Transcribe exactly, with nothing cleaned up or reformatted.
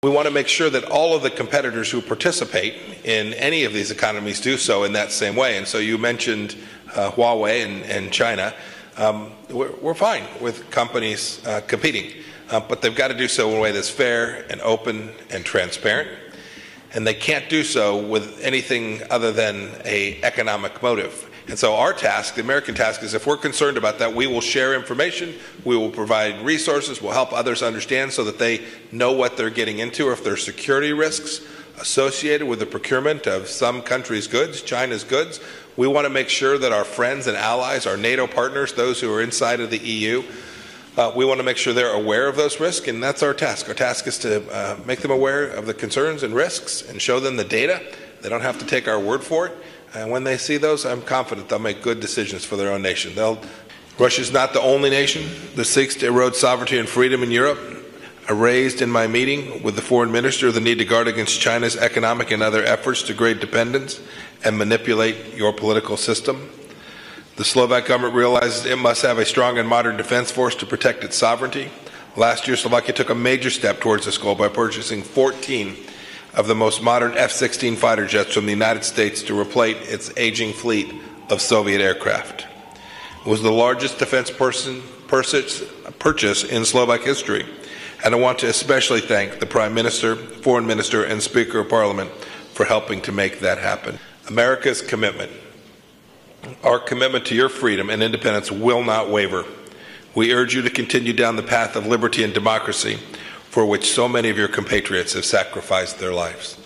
We want to make sure that all of the competitors who participate in any of these economies do so in that same way. And so you mentioned uh, Huawei and, and China. Um, we're, we're fine with companies uh, competing, uh, but they've got to do so in a way that's fair and open and transparent. And they can't do so with anything other than an economic motive. And so our task, the American task, is if we're concerned about that, we will share information, we will provide resources, we'll help others understand so that they know what they're getting into, or if there are security risks associated with the procurement of some countries' goods, China's goods. We want to make sure that our friends and allies, our NATO partners, those who are inside of the E U, uh, we want to make sure they're aware of those risks, and that's our task. Our task is to uh, make them aware of the concerns and risks and show them the data. They don't have to take our word for it. And when they see those, I'm confident they'll make good decisions for their own nation. They'll, Russia's not the only nation that seeks to erode sovereignty and freedom in Europe. I raised in my meeting with the foreign minister the need to guard against China's economic and other efforts to create dependence and manipulate your political system. The Slovak government realizes it must have a strong and modern defense force to protect its sovereignty. Last year, Slovakia took a major step towards this goal by purchasing fourteen of the most modern F sixteen fighter jets from the United States to replace its aging fleet of Soviet aircraft. It was the largest defense person, purchase, purchase in Slovak history, and I want to especially thank the Prime Minister, Foreign Minister, and Speaker of Parliament for helping to make that happen. America's commitment, our commitment to your freedom and independence will not waver. We urge you to continue down the path of liberty and democracy, for which so many of your compatriots have sacrificed their lives.